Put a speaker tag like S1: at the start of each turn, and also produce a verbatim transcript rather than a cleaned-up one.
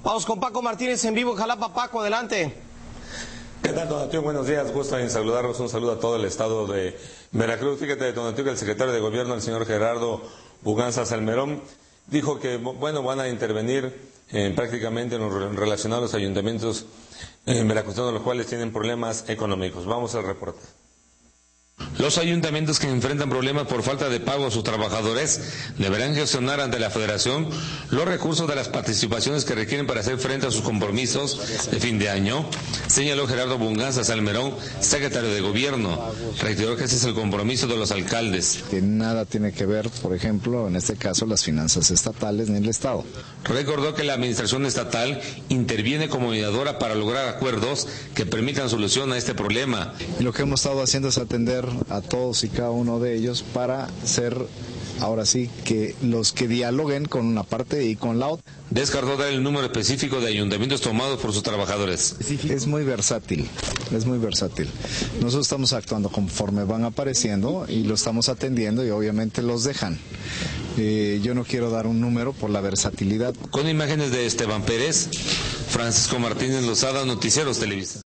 S1: Vamos con Paco Martínez en vivo en Jalapa. Paco, adelante.
S2: ¿Qué tal, Donatio? Buenos días, gusto en saludarlos, un saludo a todo el estado de Veracruz. Fíjate, Donatio, que el secretario de Gobierno, el señor Gerardo Buganza Salmerón, dijo que, bueno, van a intervenir eh, prácticamente en lo relacionado a los ayuntamientos en Veracruz, los cuales tienen problemas económicos. Vamos al reporte.
S3: Los ayuntamientos que enfrentan problemas por falta de pago a sus trabajadores deberán gestionar ante la Federación los recursos de las participaciones que requieren para hacer frente a sus compromisos de fin de año, señaló Gerardo Buganza Salmerón, secretario de Gobierno. Reiteró que ese es el compromiso de los alcaldes.
S4: Que nada tiene que ver, por ejemplo, en este caso, las finanzas estatales ni el Estado.
S3: Recordó que la administración estatal interviene como mediadora para lograr acuerdos que permitan solución a este problema.
S4: Y lo que hemos estado haciendo es atender a todos y cada uno de ellos para ser, ahora sí, que los que dialoguen con una parte y con la otra.
S3: Descartó dar el número específico de ayuntamientos tomados por sus trabajadores.
S4: Es muy versátil, es muy versátil. Nosotros estamos actuando conforme van apareciendo y lo estamos atendiendo y obviamente los dejan. Eh, yo no quiero dar un número por la versatilidad.
S3: Con imágenes de Esteban Pérez, Francisco Martínez Lozada, Noticieros Televisa.